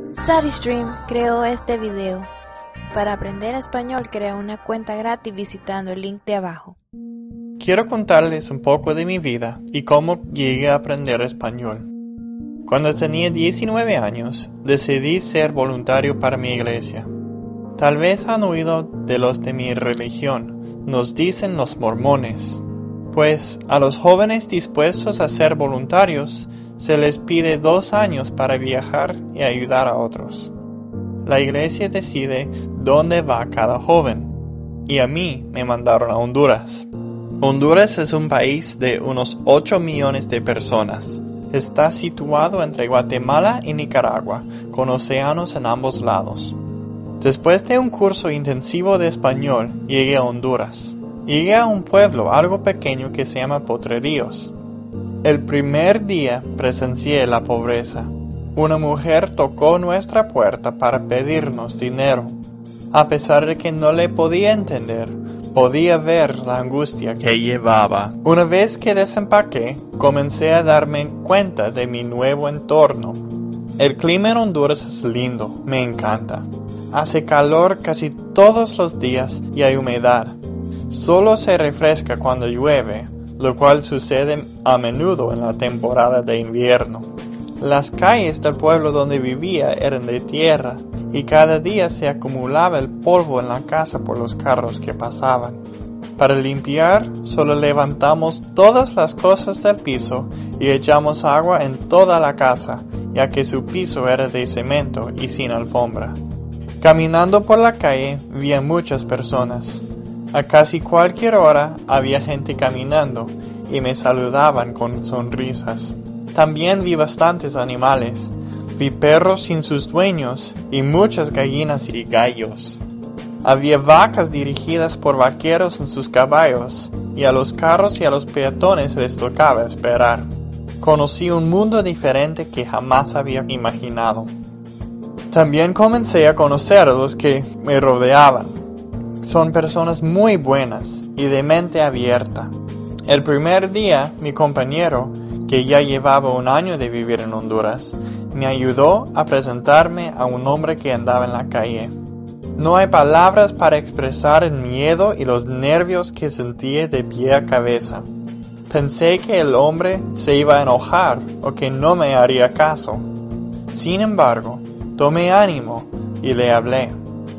StudyStream creó este video. Para aprender español, crea una cuenta gratis visitando el link de abajo. Quiero contarles un poco de mi vida y cómo llegué a aprender español. Cuando tenía 19 años, decidí ser voluntario para mi iglesia. Tal vez han oído de los de mi religión, nos dicen los mormones. Pues a los jóvenes dispuestos a ser voluntarios, se les pide 2 años para viajar y ayudar a otros. La iglesia decide dónde va cada joven, y a mí me mandaron a Honduras. Honduras es un país de unos 8 millones de personas. Está situado entre Guatemala y Nicaragua, con océanos en ambos lados. Después de un curso intensivo de español, llegué a Honduras. Llegué a un pueblo algo pequeño que se llama Potreríos. El primer día presencié la pobreza. Una mujer tocó nuestra puerta para pedirnos dinero. A pesar de que no le podía entender, podía ver la angustia que llevaba. Una vez que desempaqué, comencé a darme cuenta de mi nuevo entorno. El clima en Honduras es lindo, me encanta. Hace calor casi todos los días y hay humedad. Solo se refresca cuando llueve, lo cual sucede a menudo en la temporada de invierno. Las calles del pueblo donde vivía eran de tierra y cada día se acumulaba el polvo en la casa por los carros que pasaban. Para limpiar, solo levantamos todas las cosas del piso y echamos agua en toda la casa, ya que su piso era de cemento y sin alfombra. Caminando por la calle, vi a muchas personas. A casi cualquier hora había gente caminando y me saludaban con sonrisas. También vi bastantes animales. Vi perros sin sus dueños y muchas gallinas y gallos. Había vacas dirigidas por vaqueros en sus caballos y a los carros y a los peatones les tocaba esperar. Conocí un mundo diferente que jamás había imaginado. También comencé a conocer a los que me rodeaban. Son personas muy buenas y de mente abierta. El primer día, mi compañero, que ya llevaba 1 año de vivir en Honduras, me ayudó a presentarme a un hombre que andaba en la calle. No hay palabras para expresar el miedo y los nervios que sentía de pie a cabeza. Pensé que el hombre se iba a enojar o que no me haría caso. Sin embargo, tomé ánimo y le hablé.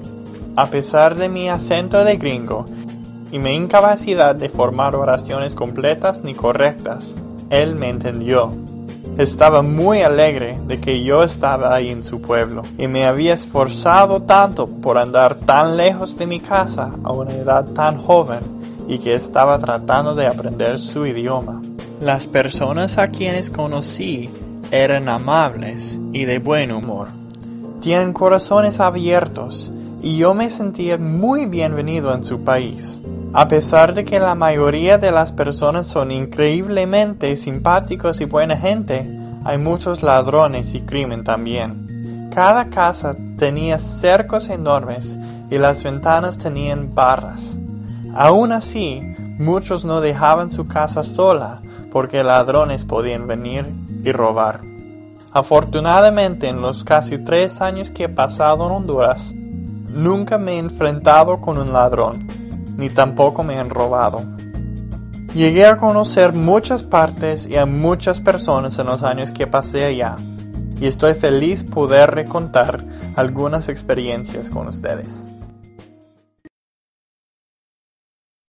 A pesar de mi acento de gringo y mi incapacidad de formar oraciones completas ni correctas, él me entendió. Estaba muy alegre de que yo estaba ahí en su pueblo y me había esforzado tanto por andar tan lejos de mi casa a una edad tan joven y que estaba tratando de aprender su idioma. Las personas a quienes conocí eran amables y de buen humor. Tienen corazones abiertos y yo me sentía muy bienvenido en su país. A pesar de que la mayoría de las personas son increíblemente simpáticos y buena gente, hay muchos ladrones y crimen también. Cada casa tenía cercos enormes y las ventanas tenían barras. Aún así, muchos no dejaban su casa sola porque ladrones podían venir y robar. Afortunadamente, en los casi 3 años que he pasado en Honduras, nunca me he enfrentado con un ladrón, ni tampoco me han robado. Llegué a conocer muchas partes y a muchas personas en los años que pasé allá, y estoy feliz poder recontar algunas experiencias con ustedes.